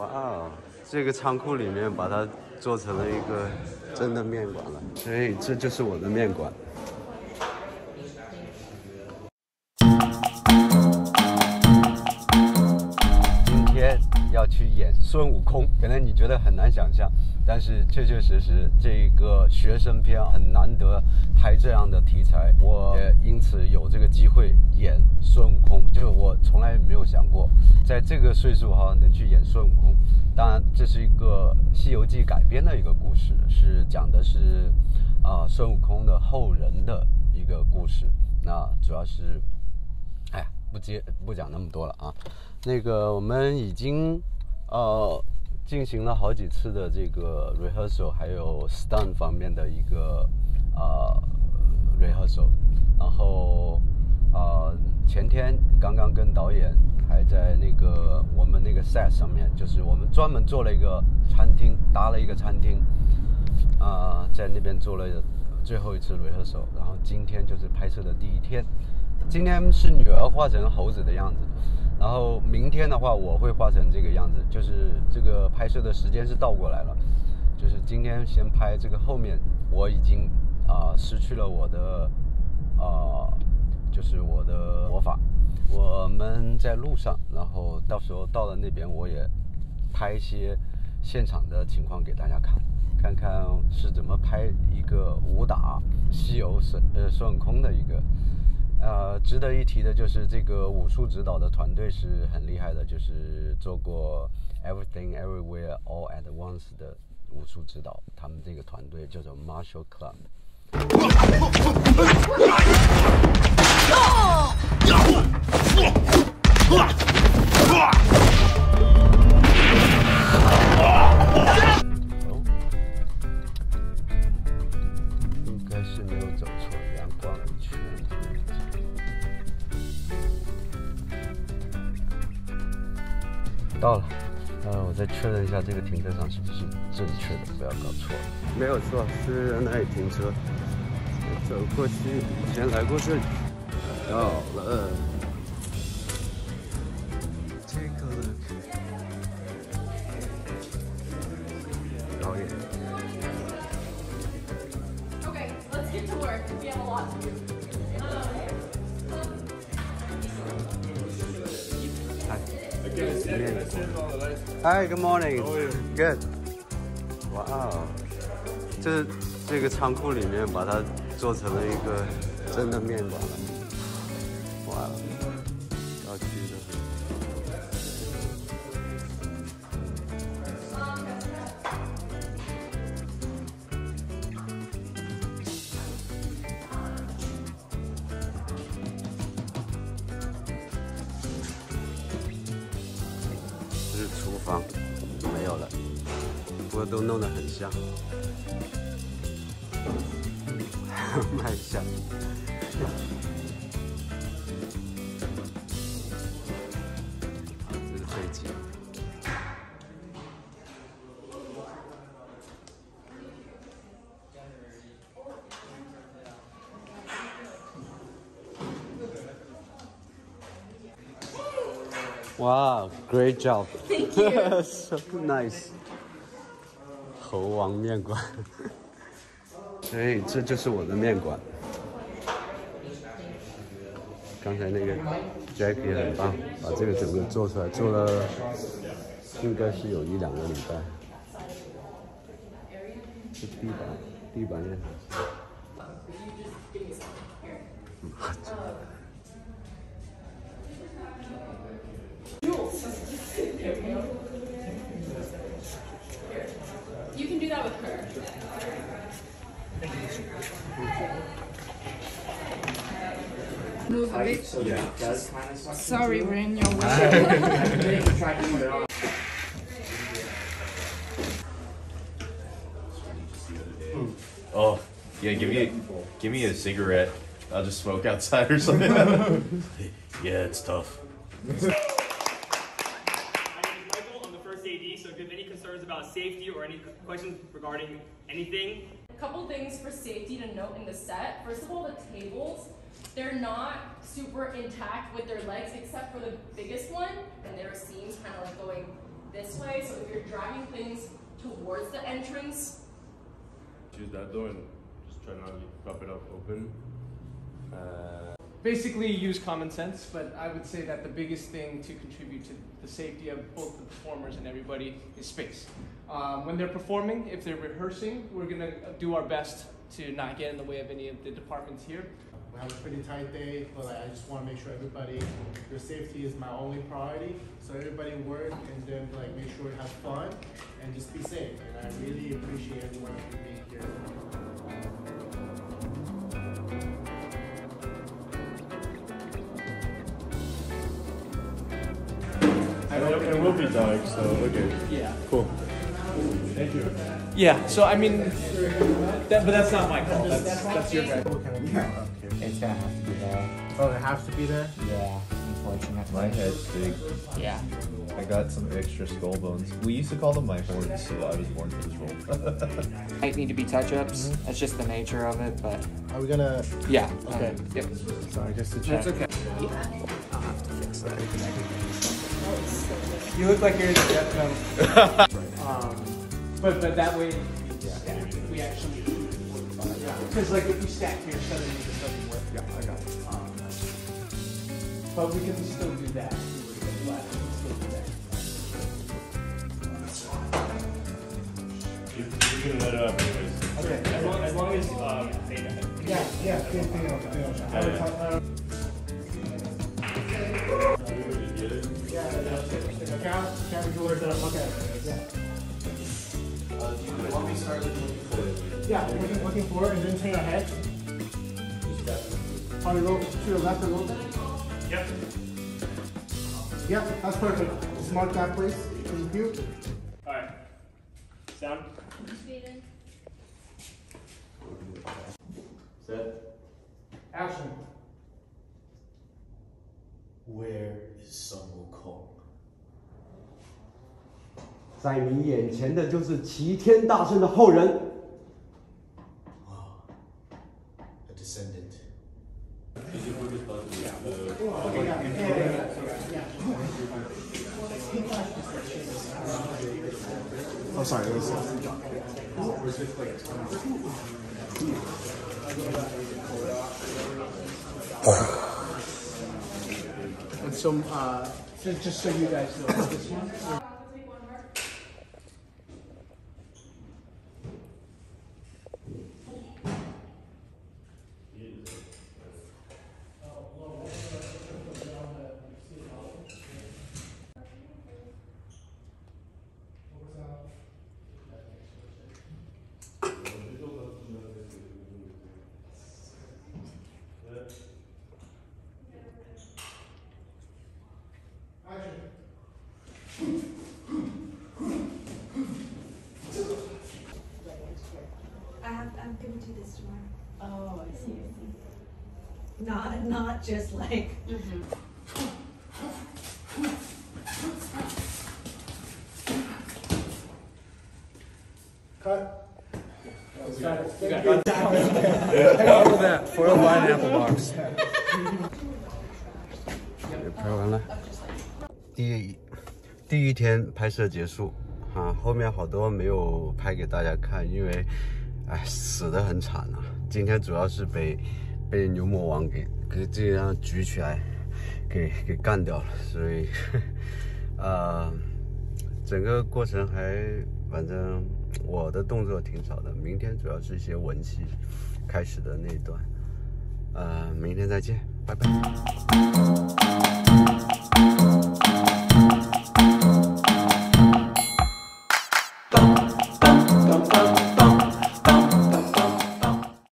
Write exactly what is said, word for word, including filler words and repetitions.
哇哦，这个仓库里面把它做成了一个真的面馆了，所以这就是我的面馆。今天要去演孙悟空，可能你觉得很难想象，但是确确实实这个学生片很难得拍这样的题材，我也因此有这个机会演孙悟空，就是我从来没有想过，在这个岁数哈能去演孙悟空。当然，这是一个《西游记》改编的一个故事，是讲的是啊、呃、孙悟空的后人的一个故事。那主要是，哎呀，不接不讲那么多了啊。那个我们已经呃进行了好几次的这个 rehearsal， 还有 stunt 方面的一个呃 rehearsal， 然后呃前天刚刚跟导演还在那个我们那个 set 上面，就是我们专门做了一个餐厅，搭了一个餐厅，啊、呃，在那边做了最后一次 rehearsal， 然后今天就是拍摄的第一天。今天是女儿画成猴子的样子，然后明天的话我会画成这个样子，就是这个拍摄的时间是倒过来了，就是今天先拍这个后面，我已经啊、呃、失去了我的啊、呃、就是我的魔法。我们在路上，然后到时候到了那边我也拍一些现场的情况给大家看，看看是怎么拍一个武打西游孙呃孙悟空的一个。呃，值得一提的就是这个武术指导的团队是很厉害的，就是做过 Everything Everywhere All at Once 的武术指导，他们这个团队叫做 Martial Club。应该是没有走错，阳光了一圈。到了，呃，我再确认一下这个停车场是不是正确的，不要搞错。没有错，是在那里停车。走过去，以前来过这里。到了。Take a look。导演。 Okay, let's get to work. We have a lot to do. Hi, good morning. Good. 哇哦，这这个仓库里面把它做成了一个真的面馆了。哇，要去的。这是厨房，没有了，不过都弄得很像，蛮像。这是飞机。Wow, great job! Thank you. So nice. 猴王面馆，所以这就是我的面馆。刚才那个 Jack 也很棒，把这个整个做出来，做了应该是有一两个礼拜。这地板，地板也很。 You can do that with her. Move a bit. Sorry, we're in your way. Oh, yeah, give me give me a cigarette. I'll just smoke outside or something. Yeah, it's tough. My name is Michael. I'm the first A D, so if you have any concerns about safety or any questions regarding anything. A couple things for safety to note in the set. First of all, the tables, they're not super intact with their legs except for the biggest one, and there are seams kind of like going this way. So if you're dragging things towards the entrance, use that door and just try not to prop it up open. Uh, Basically use common sense, but I would say that the biggest thing to contribute to the safety of both the performers and everybody is space. Um, when they're performing, if they're rehearsing, we're gonna do our best to not get in the way of any of the departments here. We have a pretty tight day, but like, I just want to make sure everybody, their safety is my only priority. So everybody work and then like make sure it has fun and just be safe. And I really appreciate everyone for being here. it will be dark, so okay. Yeah. Cool. Thank you. Yeah, so I mean, that, but that's not my call, that's, that's your guy. It's gonna have to be there. Oh, it has to be there? Yeah, unfortunately. My head's big. Yeah. I got some extra skull bones. We used to call them my horns, so I was born for this role. Might need to be touch-ups. Mm-hmm. That's just the nature of it, but Are we gonna? yeah. Okay. Um, yep. Sorry, just to check. That's okay. I'll have to fix that. You look like you're in the death metal. um, but but that way, yeah, we actually, because like if you stack here, suddenly it doesn't work. Yeah, I got it. Um, but we can still do that. We can still do that. You, you're gonna let it up anyways. Okay. As long as, long as um, they Yeah, yeah, same thing. I would talk about. Yeah, count, count the doors up. Okay. Yeah. Uh, do you want me to start looking forward? Yeah, looking, looking forward and then turn ahead. Probably go to the left a little bit. Yep. Yeah, that's perfect. Just mark that place. Thank you. All right. Sound. Set. Action. Where is Sun Wukong? 在你眼前的就是齐天大圣的后人。 Wow. A descendant. Oh, sorry. It was, And so, uh, so just so you guys know, this one. I have, I'm gonna do this tomorrow. oh, I see. I see. Not, not just like. cut. You got it. All that foil line apple box。拍完了，第第一天拍摄结束，啊，后面好多没有拍给大家看，因为，哎，死得很惨啊。今天主要是被被牛魔王给给这样举起来，给给干掉了，所以，呃，整个过程还反正我的动作挺少的。明天主要是一些文戏开始的那一段，呃，明天再见，拜拜。